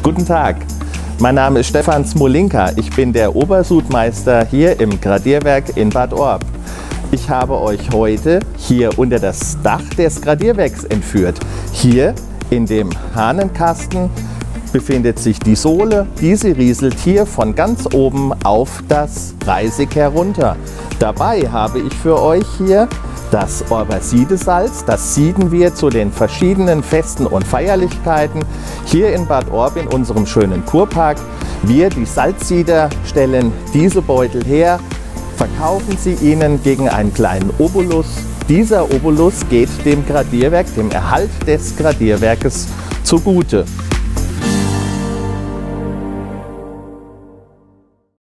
Guten Tag, mein Name ist Stefan Smolinka. Ich bin der Obersudmeister hier im Gradierwerk in Bad Orb. Ich habe euch heute hier unter das Dach des Gradierwerks entführt. Hier in dem Hahnenkasten befindet sich die Sohle. Diese rieselt hier von ganz oben auf das Reisig herunter. Dabei habe ich für euch hier das Orber Siedesalz. Das sieden wir zu den verschiedenen Festen und Feierlichkeiten hier in Bad Orb in unserem schönen Kurpark. Wir, die Salzsieder, stellen diese Beutel her, verkaufen sie Ihnen gegen einen kleinen Obolus. Dieser Obolus geht dem Gradierwerk, dem Erhalt des Gradierwerkes zugute.